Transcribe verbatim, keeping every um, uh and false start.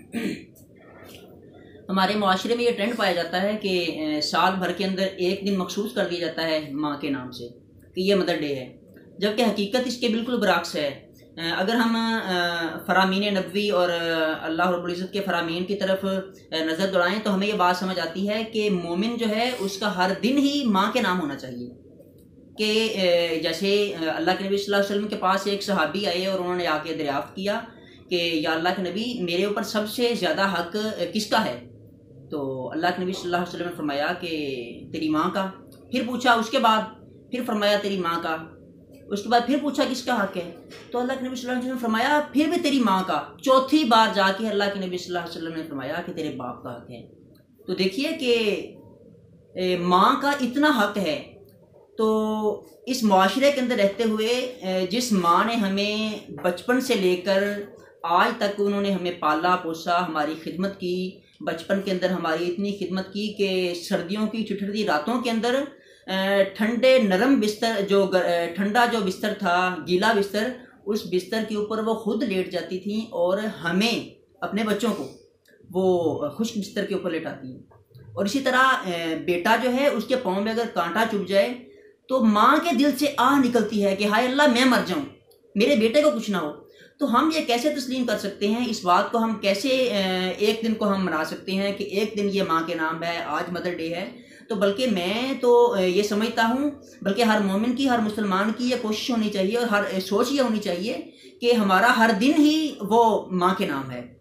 हमारे माशरे में ये ट्रेंड पाया जाता है कि साल भर के अंदर एक दिन मखसूस कर दिया जाता है माँ के नाम से कि ये मदर डे है, जबकि हकीकत इसके बिल्कुल बरअक्स है। अगर हम फ़रामीन नबवी और अल्लाह रब्बुल इज़्ज़त के फ़रामीन की तरफ नज़र दौड़ाएँ तो हमें ये बात समझ आती है कि मोमिन जो है उसका हर दिन ही माँ के नाम होना चाहिए। कि जैसे अल्लाह के नबी सल्लल्लाहु अलैहि वसल्लम के पास एक सहाबी आए और उन्होंने आके दरियाफ़्त किया कि या अल्लाह के नबी, मेरे ऊपर सबसे ज़्यादा हक किसका है? तो अल्लाह के नबी सल्लल्लाहु अलैहि वसल्लम ने फरमाया कि तेरी माँ का। फिर पूछा उसके बाद, फिर फरमाया तेरी माँ का। उसके बाद फिर पूछा किसका हक है? तो अल्लाह के नबी सल्लल्लाहु अलैहि वसल्लम ने फरमाया फिर भी तेरी माँ का। चौथी बार जाके अल्लाह के नबी सल्लल्लाहु अलैहि वसल्लम ने फरमाया कि तेरे बाप का हक है। तो देखिए कि माँ का इतना हक है। तो इस माशरे के अंदर रहते हुए जिस माँ ने हमें बचपन से लेकर आज तक उन्होंने हमें पाला पोसा, हमारी खिदमत की, बचपन के अंदर हमारी इतनी खिदमत की कि सर्दियों की ठिठुरती रातों के अंदर ठंडे नरम बिस्तर, जो ठंडा जो बिस्तर था, गीला बिस्तर, उस बिस्तर के ऊपर वो खुद लेट जाती थी और हमें, अपने बच्चों को, वो खुश्क बिस्तर के ऊपर लेटाती हैं। और इसी तरह बेटा जो है उसके पाँव में अगर कांटा चुभ जाए तो माँ के दिल से आह निकलती है कि हाय अल्लाह मैं मर जाऊँ, मेरे बेटे को कुछ ना हो। तो हम ये कैसे तस्लीम कर सकते हैं, इस बात को हम कैसे एक दिन को हम मना सकते हैं कि एक दिन ये माँ के नाम है, आज मदर डे है। तो बल्कि मैं तो ये समझता हूँ, बल्कि हर मोमिन की, हर मुसलमान की ये कोशिश होनी चाहिए और हर सोच ये होनी चाहिए कि हमारा हर दिन ही वो माँ के नाम है।